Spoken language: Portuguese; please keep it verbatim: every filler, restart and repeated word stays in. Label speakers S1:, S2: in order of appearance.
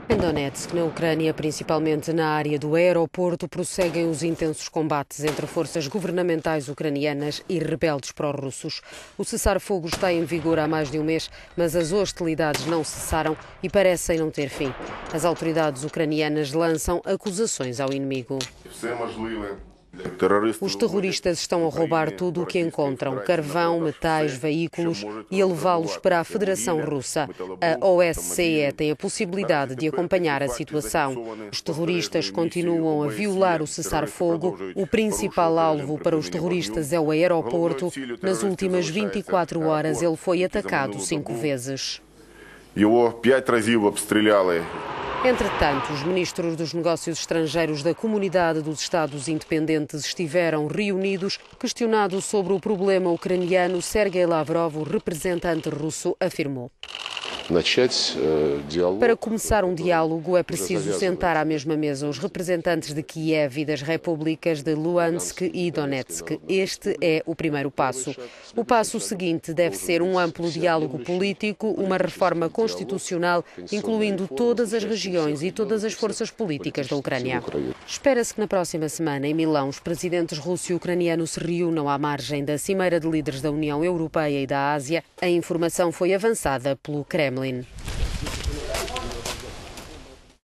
S1: Em Donetsk, na Ucrânia, principalmente na área do aeroporto, prosseguem os intensos combates entre forças governamentais ucranianas e rebeldes pró-russos. O cessar-fogo está em vigor há mais de um mês, mas as hostilidades não cessaram e parecem não ter fim. As autoridades ucranianas lançam acusações ao inimigo. Os terroristas estão a roubar tudo o que encontram, carvão, metais, veículos, e a levá-los para a Federação Russa. A O S C E tem a possibilidade de acompanhar a situação. Os terroristas continuam a violar o cessar-fogo. O principal alvo para os terroristas é o aeroporto. Nas últimas vinte e quatro horas ele foi atacado cinco vezes. Entretanto, os ministros dos Negócios Estrangeiros da Comunidade dos Estados Independentes estiveram reunidos. Questionado sobre o problema ucraniano, Sergei Lavrov, o representante russo, afirmou: para começar um diálogo é preciso sentar à mesma mesa os representantes de Kiev e das repúblicas de Luhansk e Donetsk. Este é o primeiro passo. O passo seguinte deve ser um amplo diálogo político, uma reforma constitucional, incluindo todas as regiões e todas as forças políticas da Ucrânia. Espera-se que na próxima semana, em Milão, os presidentes russo e ucraniano se reúnam à margem da Cimeira de Líderes da União Europeia e da Ásia. A informação foi avançada pelo Kremlin.